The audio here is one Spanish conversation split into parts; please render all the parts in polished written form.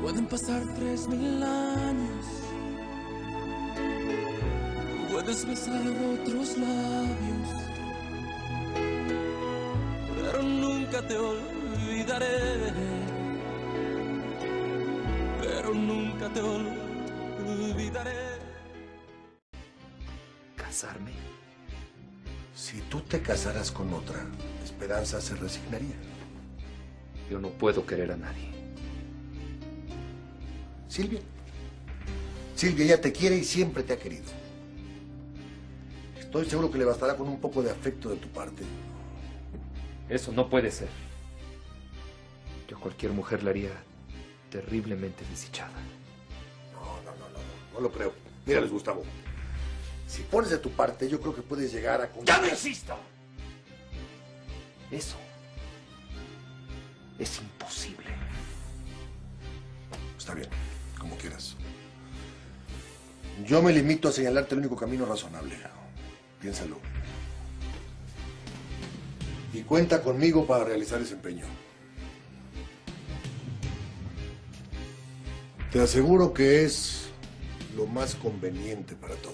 Pueden pasar 3000 años, puedes besar otros labios, pero nunca te olvidaré, pero nunca te olvidaré. ¿Casarme? Si tú te casaras con otra, Esperanza se resignaría. Yo no puedo querer a nadie. Silvia. Silvia ya te quiere y siempre te ha querido. Estoy seguro que le bastará con un poco de afecto de tu parte. Eso no puede ser. Yo a cualquier mujer la haría terriblemente desdichada. No lo creo. Mírales, Gustavo. Si pones de tu parte, yo creo que puedes llegar a... ¡Ya no insisto! Eso es imposible. Está bien, como quieras. Yo me limito a señalarte el único camino razonable. Piénsalo. Y cuenta conmigo para realizar ese empeño. Te aseguro que es lo más conveniente para todos.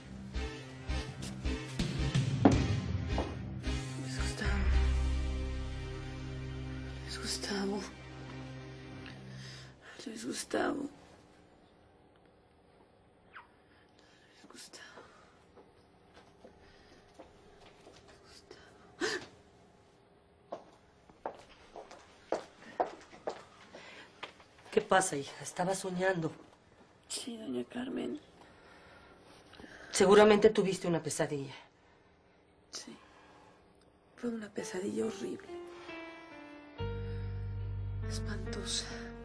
Luis Gustavo. Luis Gustavo. Luis Gustavo. ¿Qué pasa, hija? Estaba soñando. Sí, doña Carmen. Seguramente tuviste una pesadilla. Sí. Fue una pesadilla horrible. Espantosa.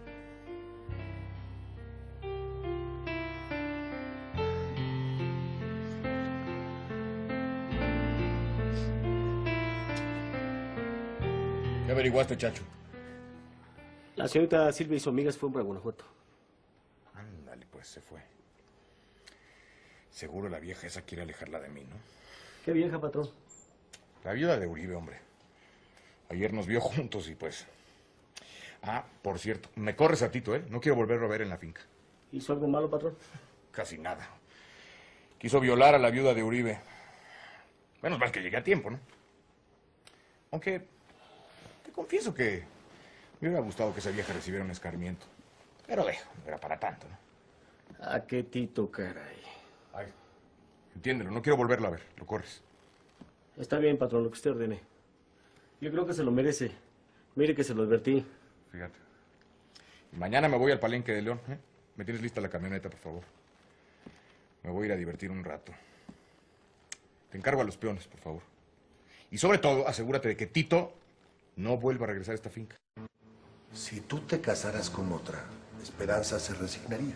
¿Qué averiguaste, Chacho? La señorita Silvia y sus amigas fueron para Guanajuato. Ándale, pues se fue. Seguro la vieja esa quiere alejarla de mí, ¿no? ¿Qué vieja, patrón? La viuda de Uribe, hombre. Ayer nos vio juntos y pues... Ah, por cierto, me corres a Tito, ¿eh? No quiero volverlo a ver en la finca. ¿Hizo algo malo, patrón? Casi nada. Quiso violar a la viuda de Uribe. Menos mal que llegué a tiempo, ¿no? Aunque... te confieso que... me hubiera gustado que esa vieja recibiera un escarmiento. Pero dejo, no era para tanto, ¿no? ¿A qué Tito, caray? Ay, entiéndelo, no quiero volverlo a ver. Lo corres. Está bien, patrón, lo que usted ordene. Yo creo que se lo merece. Mire que se lo advertí. Fíjate. Mañana me voy al Palenque de León, ¿eh? ¿Me tienes lista la camioneta, por favor? Me voy a ir a divertir un rato. Te encargo a los peones, por favor. Y sobre todo, asegúrate de que Tito no vuelva a regresar a esta finca. Si tú te casaras con otra, Esperanza se resignaría.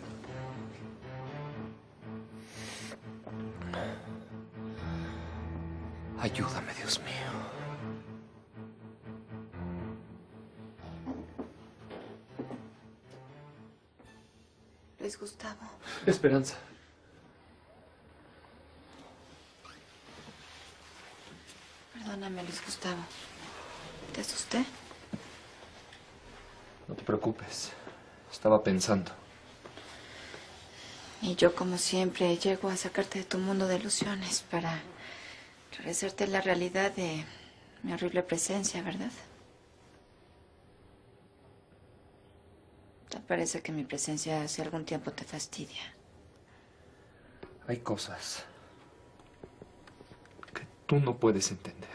Ayúdame, Dios mío. Luis Gustavo. Esperanza. Perdóname, Luis Gustavo. ¿Te asusté? No te preocupes. Estaba pensando. Y yo, como siempre, llego a sacarte de tu mundo de ilusiones para regresarte la realidad de mi horrible presencia, ¿verdad? ¿Te parece que mi presencia hace algún tiempo te fastidia? Hay cosas que tú no puedes entender.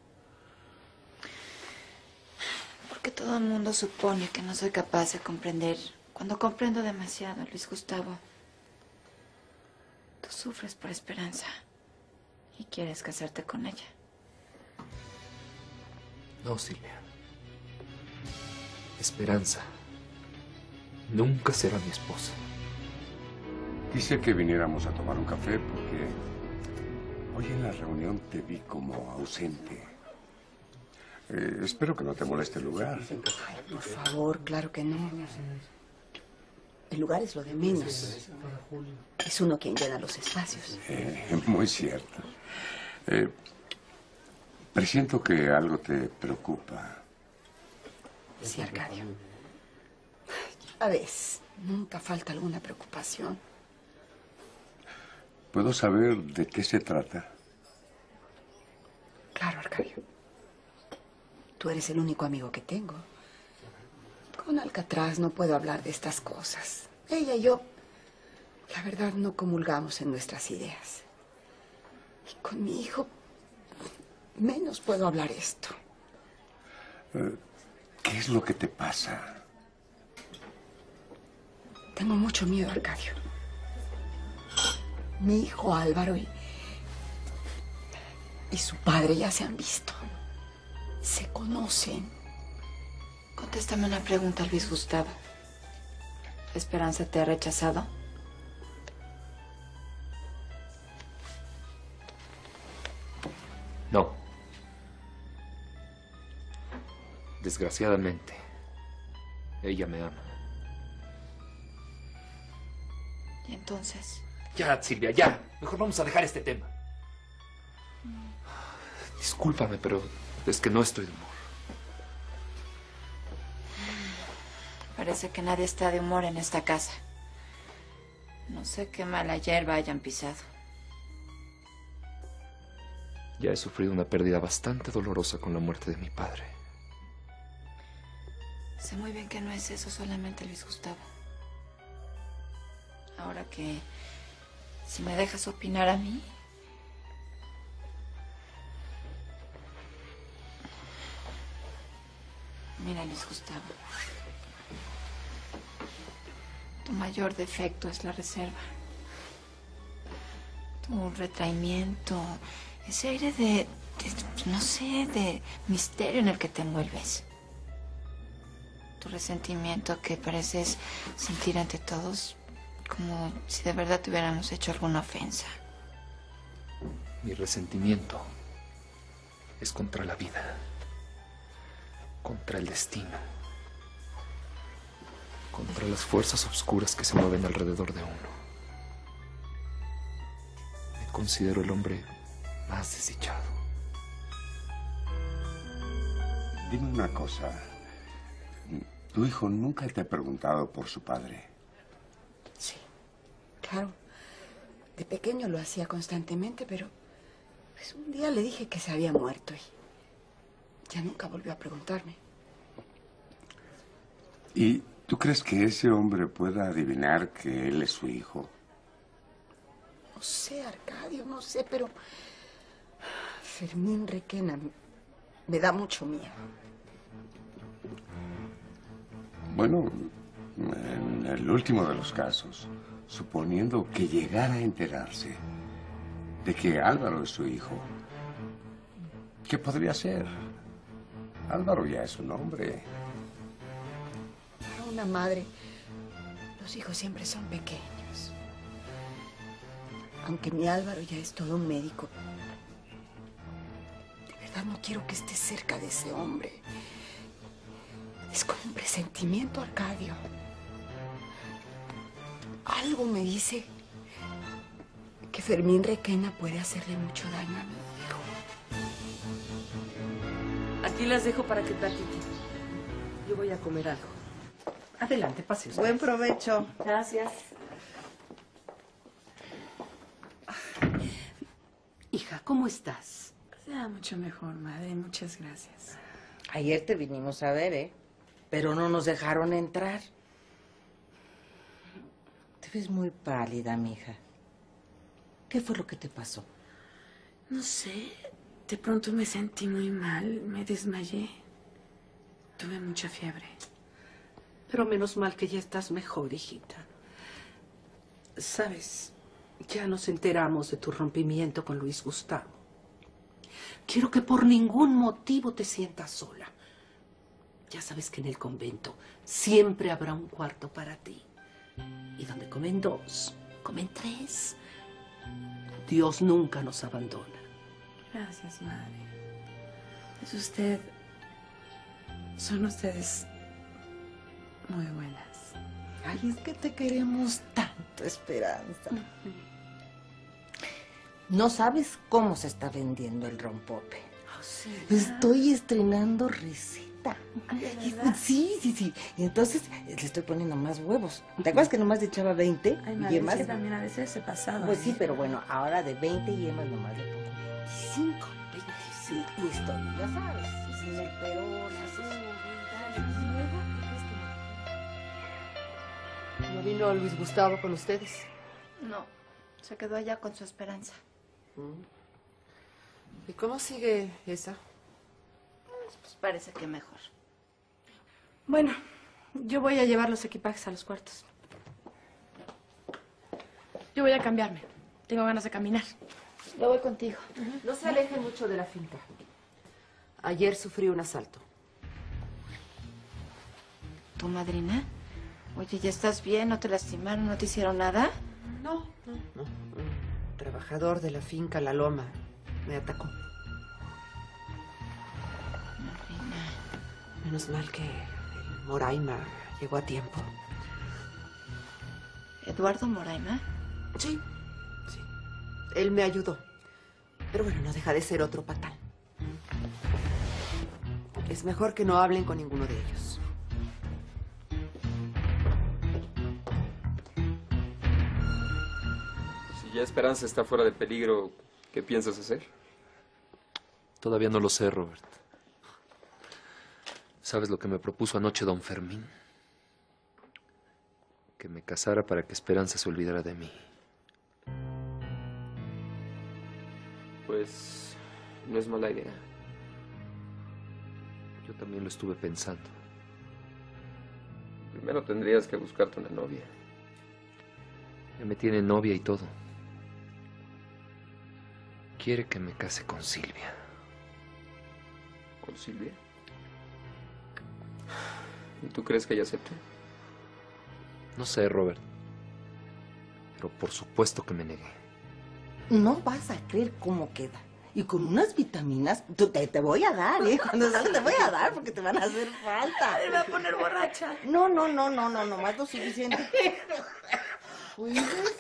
Porque todo el mundo supone que no soy capaz de comprender. Cuando comprendo demasiado, Luis Gustavo. Tú sufres por Esperanza y quieres casarte con ella. No, Silvia. Esperanza nunca será mi esposa. Quise que viniéramos a tomar un café porque hoy en la reunión te vi como ausente. Espero que no te moleste el lugar. Ay, por favor, claro que no. El lugar es lo de menos. Es uno quien llena los espacios. Muy cierto. Presiento que algo te preocupa. Sí, Arcadio. A veces, nunca falta alguna preocupación. ¿Puedo saber de qué se trata? Claro, Arcadio. Tú eres el único amigo que tengo. Con Alcatraz no puedo hablar de estas cosas. Ella y yo, la verdad, no comulgamos en nuestras ideas. Y con mi hijo, menos puedo hablar esto. ¿Qué es lo que te pasa? Tengo mucho miedo, Arcadio. Mi hijo Álvaro y su padre ya se han visto. Se conocen. Contéstame una pregunta, Luis Gustavo. ¿Esperanza te ha rechazado? No. Desgraciadamente, ella me ama. ¿Y entonces? Ya, Silvia, ya. Mejor vamos a dejar este tema. Discúlpame, pero es que no estoy de humor. Parece que nadie está de humor en esta casa. No sé qué mala hierba hayan pisado. Ya he sufrido una pérdida bastante dolorosa con la muerte de mi padre. Sé muy bien que no es eso solamente, Luis Gustavo. Ahora que, si me dejas opinar a mí... Mira, Luis Gustavo. Tu mayor defecto es la reserva. Tu retraimiento, ese aire de no sé, de misterio en el que te envuelves. Tu resentimiento que pareces sentir ante todos como si de verdad te hubiéramos hecho alguna ofensa. Mi resentimiento es contra la vida, contra el destino, contra las fuerzas oscuras que se mueven alrededor de uno. Me considero el hombre más desdichado. Dime una cosa. ¿Tu hijo nunca te ha preguntado por su padre? Sí, claro. De pequeño lo hacía constantemente, pero pues un día le dije que se había muerto y ya nunca volvió a preguntarme. ¿Y tú crees que ese hombre pueda adivinar que él es su hijo? No sé, Arcadio, no sé, pero Fermín Requena me da mucho miedo. Bueno, en el último de los casos, suponiendo que llegara a enterarse de que Álvaro es su hijo, ¿qué podría ser? Álvaro ya es un hombre. Para una madre, los hijos siempre son pequeños. Aunque mi Álvaro ya es todo un médico, de verdad no quiero que esté cerca de ese hombre. Es como un presentimiento, Arcadio. Algo me dice que Fermín Requena puede hacerle mucho daño a mi hijo. Aquí las dejo para que platiquen. Yo voy a comer algo. Adelante, pase usted. Buen provecho. Gracias. Hija, ¿cómo estás? Ya, mucho mejor, madre. Muchas gracias. Ayer te vinimos a ver, ¿eh? Pero no nos dejaron entrar. Te ves muy pálida, mija. ¿Qué fue lo que te pasó? No sé. De pronto me sentí muy mal. Me desmayé. Tuve mucha fiebre. Pero menos mal que ya estás mejor, hijita. Sabes, ya nos enteramos de tu rompimiento con Luis Gustavo. Quiero que por ningún motivo te sientas sola. Ya sabes que en el convento siempre habrá un cuarto para ti. Y donde comen dos, comen tres. Dios nunca nos abandona. Gracias, madre. Es usted... Son ustedes muy buenas. Ay, es que te queremos tanto, Esperanza. No sabes cómo se está vendiendo el rompope. Oh, sí. Estoy estrenando receta. bonita. Sí, sí, sí. Y entonces le estoy poniendo más huevos. ¿Te acuerdas que nomás le echaba 20 Ay, madre, yemas? es que también a veces se pasaba. Pues sí, pero bueno, ahora de 20 yemas nomás le pongo 25. 25. Listo, ya sabes. Sin el perón, así. ¿No vino Luis Gustavo con ustedes? No, se quedó allá con su Esperanza. ¿Y cómo sigue esa? Pues parece que mejor. Bueno, yo voy a llevar los equipajes a los cuartos. Yo voy a cambiarme. Tengo ganas de caminar. Yo voy contigo. No se alejen mucho de la finca. Ayer sufrí un asalto. ¿Tu madrina? Oye, ¿ya estás bien? ¿No te lastimaron? ¿No te hicieron nada? No. Un trabajador de la finca La Loma me atacó. Menos mal que el Moraima llegó a tiempo. ¿Eduardo Moraima? Sí. Él me ayudó. Pero bueno, no deja de ser otro patán. Es mejor que no hablen con ninguno de ellos. Si ya Esperanza está fuera de peligro, ¿qué piensas hacer? Todavía no lo sé, Robert. ¿Sabes lo que me propuso anoche don Fermín? Que me casara para que Esperanza se olvidara de mí. Pues no es mala idea. Yo también lo estuve pensando. Primero tendrías que buscarte una novia. Ya me tiene novia y todo. Quiere que me case con Silvia. ¿Con Silvia? ¿Y tú crees que ella acepte? No sé, Robert. Pero por supuesto que me negué. No vas a creer cómo queda. Y con unas vitaminas, te voy a dar, ¿eh? Cuando salga te voy a dar porque te van a hacer falta. Me va a poner borracha. No, más lo suficiente. Puede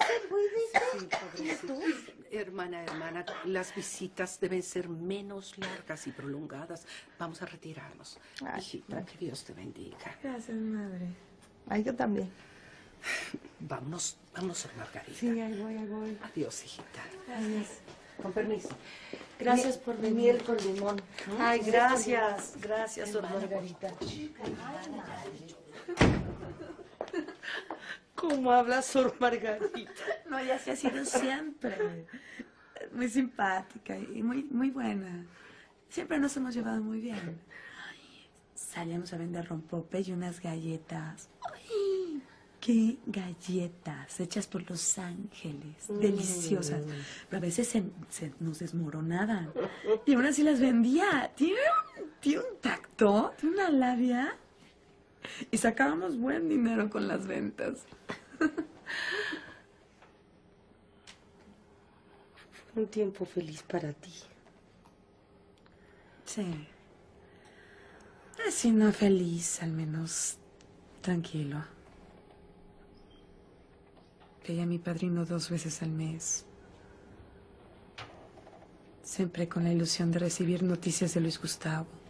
ser. Hermana, las visitas deben ser menos largas y prolongadas. Vamos a retirarnos. Ay, hijita, que Dios te bendiga. Gracias, madre. Ay, yo también. Vámonos, Sor Margarita. Sí, ahí voy. Adiós, hijita. Adiós. Con permiso. Gracias por venir. Miel con limón. Ay, gracias, Sor Margarita. ¿Cómo habla Sor Margarita? No, ya se ha sido siempre. Muy simpática y muy buena. Siempre nos hemos llevado muy bien. Ay, salíamos a vender rompope y unas galletas. ¡Ay! ¡Qué galletas! Hechas por Los Ángeles. Deliciosas. Pero a veces se nos desmoronaban. Y aún así las vendía. Tiene un tacto, tiene una labia. Y sacábamos buen dinero con las ventas. Un tiempo feliz para ti. Sí. Así no feliz, al menos tranquilo. Veía a mi padrino 2 veces al mes. Siempre con la ilusión de recibir noticias de Luis Gustavo.